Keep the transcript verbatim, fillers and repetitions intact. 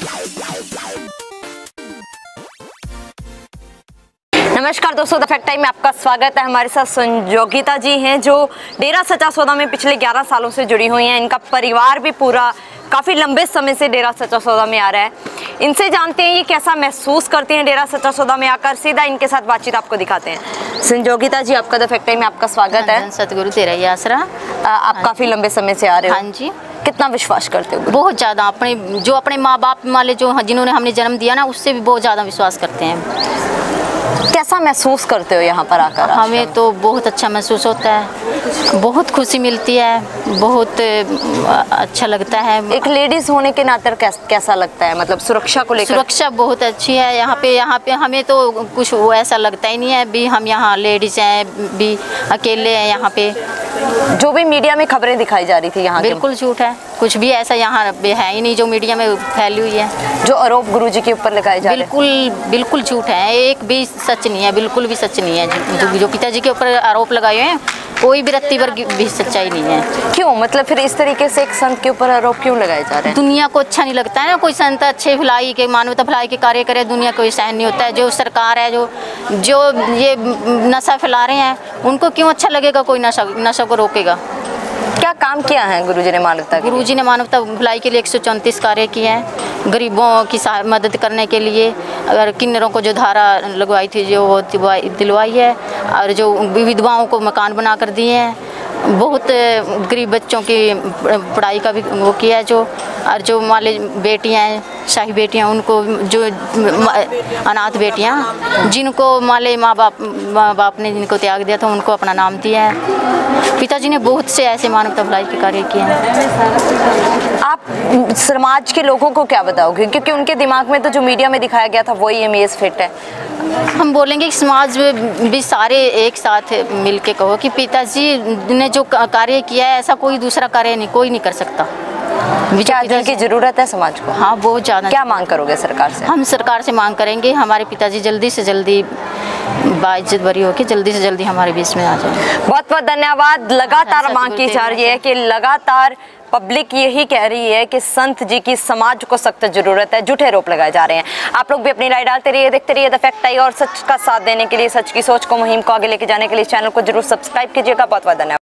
नमस्कार दोस्तों, the fact time में आपका स्वागत है। हमारे साथ संजोगिता जी हैं जो डेरा सच्चा सौदा में पिछले ग्यारह सालों से जुड़ी हुई हैं। इनका परिवार भी पूरा काफ़ी लंबे समय से डेरा सच्चा सौदा में आ रहा है। इनसे जानते हैं ये कैसा महसूस करती हैं डेरा सच्चा सौदा में आकर। सीधा इनके साथ बातचीत आपको दिखाते हैं। संजोगिता जी, आपका द फैक्ट टाइम में आपका स्वागत है। सतगुरु तेरा ही आसरा। आप काफ़ी लंबे समय से आ रहे हो। हाँ जी। कितना विश्वास करते हो? बहुत ज़्यादा। अपने जो अपने माँ बाप वाले जो जिन्होंने हमने जन्म दिया ना, उससे भी बहुत ज़्यादा विश्वास करते हैं। कैसा महसूस करते हो यहाँ पर आकर? हमें तो बहुत अच्छा महसूस होता है, बहुत खुशी मिलती है, बहुत अच्छा लगता है। एक लेडीज होने के नाते कैसा लगता है, मतलब सुरक्षा को लेकर? सुरक्षा बहुत अच्छी है यहाँ पे। यहाँ पे हमें तो कुछ वो ऐसा लगता ही नहीं है भी हम यहाँ लेडीज हैं, भी अकेले हैं यहाँ पे। जो भी मीडिया में खबरें दिखाई जा रही थी यहाँ, बिल्कुल झूठ है। कुछ भी ऐसा यहाँ है ही नहीं जो मीडिया में फैली हुई है। जो आरोप गुरुजी के ऊपर लगाए जा रहे हैं, बिल्कुल बिल्कुल झूठ है। एक भी सच नहीं है, बिल्कुल भी सच नहीं है। जो, जो पिताजी के ऊपर आरोप लगाए हैं, कोई भी रत्ती भर भी सच्चाई नहीं है। क्यों? मतलब फिर इस तरीके से एक संत के ऊपर आरोप क्यों लगाए जा रहे हैं? दुनिया को अच्छा नहीं लगता है ना। कोई संत अच्छे भलाई के, मानवता भलाई के कार्य करे, दुनिया को सहन नहीं होता है। जो सरकार है, जो जो ये नशा फैला रहे हैं, उनको क्यों अच्छा लगेगा? कोई नशा नशा को रोकेगा? क्या काम किया है गुरुजी ने मानवता के? गुरुजी ने मानवता भलाई के लिए एक सौ चौंतीस कार्य किए हैं। गरीबों की मदद करने के लिए, अगर किन्नरों को जो धारा लगवाई थी जो वो दिलवाई है, और जो विधवाओं को मकान बना कर दिए हैं। बहुत गरीब बच्चों की पढ़ाई का भी वो किया है। जो और जो माले बेटियां हैं, शाही बेटियां, उनको जो अनाथ बेटियां, जिनको माले माँ बाप माँ बाप ने जिनको त्याग दिया था, उनको अपना नाम दिया है। पिताजी ने बहुत से ऐसे मानवता भलाई के कार्य किए हैं। आप समाज के लोगों को क्या बताओगे, क्योंकि उनके दिमाग में तो जो मीडिया में दिखाया गया था वही इमेज फिट है? हम बोलेंगे कि समाज में भी सारे एक साथ मिल के कहो कि पिताजी ने जो कार्य किया है, ऐसा कोई दूसरा कार्य नहीं, कोई नहीं कर सकता। क्या की जरूरत है समाज को? हाँ, बहुत ज़्यादा। क्या मांग करोगे सरकार से? हम सरकार से मांग करेंगे हमारे पिताजी जल्दी से जल्दी बाइज्जत बरी होकर जल्दी से जल्दी हमारे बीच में आ जाए। बहुत बहुत धन्यवाद। लगातार मांग की जा रही है कि लगातार पब्लिक यही कह रही है कि संत जी की समाज को सख्त जरूरत है। झूठे आरोप लगाए जा रहे हैं। आप लोग भी अपनी राय डालते रहिए, देखते रहिए द फैक्ट आई। और सच का साथ देने के लिए, सच की सोच को, मुहिम को आगे लेके जाने के लिए चैनल को जरूर सब्सक्राइब कीजिएगा। बहुत बहुत धन्यवाद।